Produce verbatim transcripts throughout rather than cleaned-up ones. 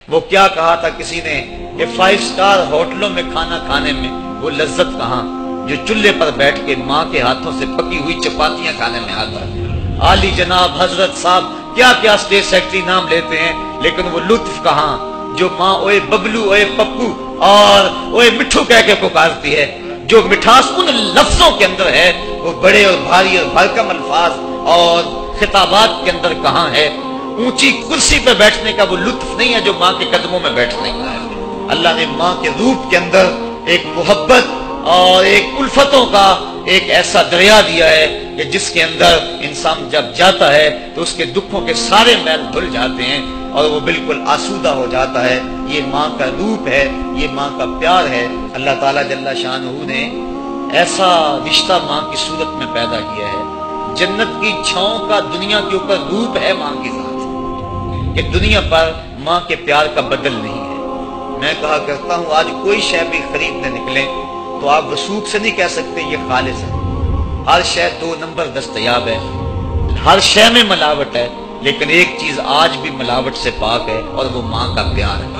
وہ کیا کہا تھا کسی نے کہ فائیو سٹار ہوٹلوں میں کھانا کھانے میں وہ لذت کہاں جو چولہے پر بیٹھ کے ماں کے ہاتھوں سے پکی ہوئی چپاتیاں کھانے میں آتا ہے۔ عالی جناب حضرت صاحب کیا کیا اسٹیٹ سیکرٹری نام لیتے ہیں، لیکن وہ لطف کہاں جو ماں اوئے ببلو اوئے پپو اور اوئے مٹھو کہہ کے پکارتی ہے، جو مٹھاس ان لفظوں کے اندر ہے وہ بڑے اور بھاری اور بھرکم الفاظ اور خطابات کے اندر کہاں ہے۔ اونچی کرسی پہ بیٹھنے کا وہ لطف نہیں ہے جو ماں کے قدموں میں بیٹھنے کا ہے۔ اللہ نے ماں کے روپ کے اندر ایک محبت اور ایک الفتوں کا ایک ایسا دریا دیا ہے کہ جس کے اندر انسان جب جاتا ہے تو اس کے دکھوں کے سارے میل دھل جاتے ہیں اور وہ بالکل آسودہ ہو جاتا ہے۔ یہ ماں کا روپ ہے، یہ ماں کا پیار ہے۔ اللہ تعالیٰ جل شانہ نے ایسا رشتہ ماں کی صورت میں پیدا کیا ہے۔ جنت کی چھاؤں کا دنیا کے اوپر روپ ہے ماں کی ذات، کہ دنیا پر ماں کے پیار کا بدل نہیں ہے۔ میں کہا کرتا ہوں آج کوئی شے بھی خریدنے نکلیں تو آپ وثوق سے نہیں کہہ سکتے یہ خالص ہے۔ ہر شے دو نمبر دستیاب ہے، ہر شے میں ملاوٹ ہے، لیکن ایک چیز آج بھی ملاوٹ سے پاک ہے اور وہ ماں کا پیار ہے۔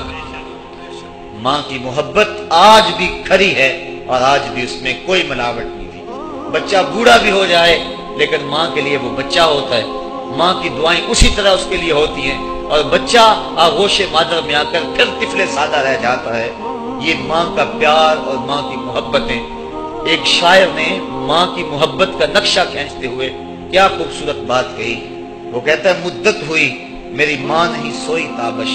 ماں کی محبت آج بھی کھری ہے اور آج بھی اس میں کوئی ملاوٹ نہیں تھی۔ بچہ بوڑھا بھی ہو جائے لیکن ماں کے لیے وہ بچہ ہوتا ہے، ماں کی دعائیں اسی طرح اس کے لیے ہوتی ہیں، اور بچہ آغوش مادر میں آ کر پھر طفل سادہ رہ جاتا ہے۔ یہ ماں کا پیار اور ماں کی محبتیں۔ ایک شاعر نے ماں کی محبت کا نقشہ کھینچتے ہوئے کیا خوبصورت بات کہی۔ وہ کہتا ہے مدت ہوئی میری ماں نہیں سوئی تابش،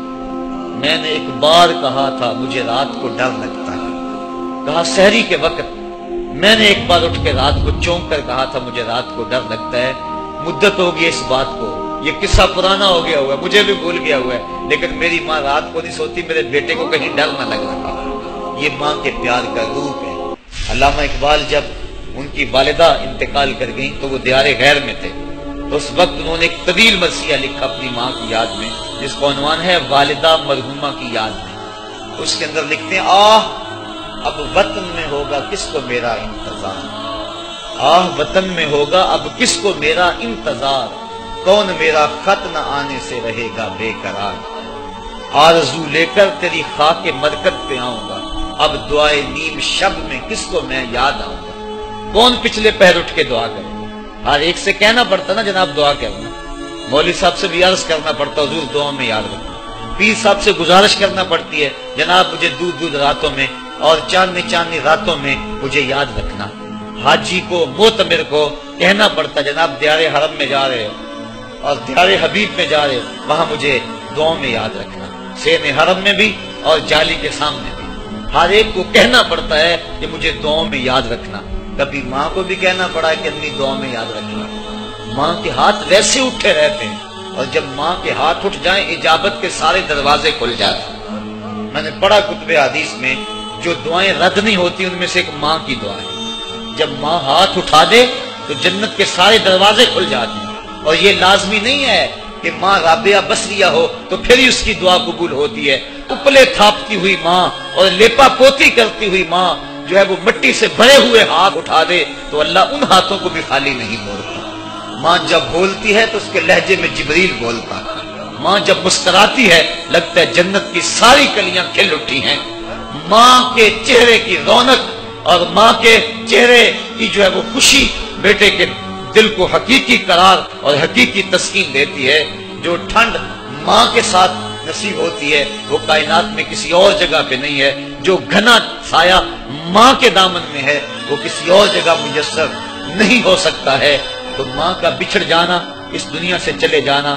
میں نے ایک بار کہا تھا مجھے رات کو ڈر لگتا ہے۔ کہا سحری کے وقت میں نے ایک بار اٹھ کے رات کو چونک کر کہا تھا مجھے رات کو ڈر لگتا ہے۔ مدت ہوگی اس بات کو، یہ قصہ پرانا ہو گیا ہوا ہے، مجھے بھی بھول گیا ہوا ہے، لیکن میری ماں رات کو نہیں سوتی میرے بیٹے کو کہیں ڈر نہ لگ رہا۔ یہ ماں کے پیار کا روپ ہے۔ علامہ اقبال جب ان کی والدہ انتقال کر گئیں تو وہ دیار غیر میں تھے، تو اس وقت انہوں نے ایک طویل مرثیہ لکھا اپنی ماں کی یاد میں، جس کا عنوان ہے والدہ مرحومہ کی یاد میں۔ اس کے اندر لکھتے ہیں آہ اب وطن میں ہوگا کس کو میرا انتظار، آہ وطن میں ہوگا اب کس کو میرا انتظار، کون میرا خط نہ آنے سے رہے گا بے قرار، آرزو لے کر تیری خاک مرکز پہ آؤں گا، اب دعائے نیم شب میں کس کو میں یاد آؤں گا۔ کون پچھلے پہر اٹھ کے دعا کرے؟ ہر ایک سے کہنا پڑتا نا جناب دعا کرنا، مولوی صاحب سے بھی عرض کرنا پڑتا حضور دعا میں یاد رکھنا، پیر صاحب سے گزارش کرنا پڑتی ہے جناب مجھے دودھ دودھ راتوں میں اور چاندنی چاندنی راتوں میں مجھے یاد رکھنا۔ حاجی کو معتمر کو کہنا پڑتا جناب دیار حرم میں جا رہے ہو اور دیار حبیب میں جا رہے ہو، وہاں مجھے دعاؤں میں یاد رکھنا، سین حرم میں بھی اور جالی کے سامنے بھی۔ ہر ایک کو کہنا پڑتا ہے کہ مجھے دعاؤں میں یاد رکھنا۔ کبھی ماں کو بھی کہنا پڑا ہے کہ اپنی دعاؤں میں یاد رکھنا۔ ماں کے ہاتھ ویسے اٹھے رہتے ہیں، اور جب ماں کے ہاتھ اٹھ جائیں اجابت کے سارے دروازے کھل جاتے ہیں۔ میں نے پڑھا کتب حدیث میں جو دعائیں رد نہیں ہوتی ان میں سے ایک ماں کی دعا ہے۔ جب ماں ہاتھ اٹھا دے تو جنت کے سارے دروازے کھل جاتے ہیں، اور یہ لازمی نہیں ہے کہ ماں رابعہ بصریہ ہو تو پھر ہی اس کی دعا قبول ہوتی ہے۔ اپلے تھاپتی ہوئی ماں اور لیپا پوتی کرتی ہوئی ماں جو ہے وہ مٹی سے بھرے ہوئے ہاتھ اٹھا دے تو اللہ ان ہاتھوں کو بھی خالی نہیں موڑتا۔ ماں جب بولتی ہے تو اس کے لہجے میں جبریل بولتا ہے۔ ماں جب مسکراتی ہے لگتا ہے جنت کی ساری کلیاں کھل اٹھی ہیں۔ ماں کے چہرے کی رونق اور ماں کے چہرے کی جو ہے وہ خوشی بیٹے کے دل کو حقیقی قرار اور حقیقی تسکین دیتی ہے۔ جو ٹھنڈ ماں کے ساتھ نصیب ہوتی ہے وہ کائنات میں کسی اور جگہ پہ نہیں ہے۔ جو گھنا سایہ ماں کے دامن میں ہے وہ کسی اور جگہ میسر نہیں ہو سکتا ہے۔ تو ماں کا بچھڑ جانا، اس دنیا سے چلے جانا،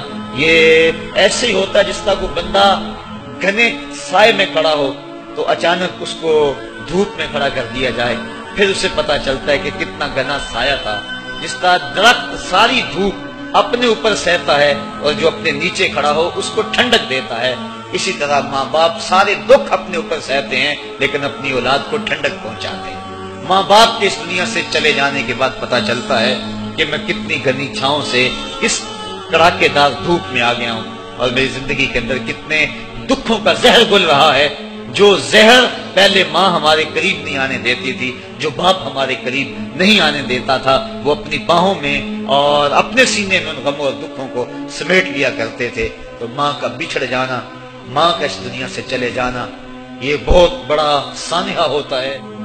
یہ ایسے ہی ہوتا ہے جس طرح کوئی بندہ گھنے سائے میں کھڑا ہو تو اچانک اس کو دھوپ میں کھڑا کر دیا جائے، پھر اسے پتا چلتا ہے کہ کتنا گھنا سایہ تھا۔ جس طرح درخت ساری دھوپ اپنے اوپر سہتا ہے اور جو اپنے نیچے کھڑا ہو اس کو ٹھنڈک دیتا ہے، اسی طرح ماں باپ سارے دکھ اپنے اوپر سہتے ہیں لیکن اپنی اولاد کو ٹھنڈک پہنچاتے ہیں۔ ماں باپ کے اس دنیا سے چلے جانے کے بعد پتا چلتا ہے کہ میں کتنی گھنی چھاؤں سے اس کڑاکے دار دھوپ میں آ گیا ہوں، اور میری زندگی کے اندر کتنے دکھوں کا زہر گل رہا ہے۔ جو زہر پہلے ماں ہمارے قریب نہیں آنے دیتی تھی، جو باپ ہمارے قریب نہیں آنے دیتا تھا، وہ اپنی باہوں میں اور اپنے سینے میں ان غموں اور دکھوں کو سمیٹ لیا کرتے تھے۔ تو ماں کا بچھڑ جانا ماں کا اس دنیا سے چلے جانا یہ بہت بڑا سانحہ ہوتا ہے۔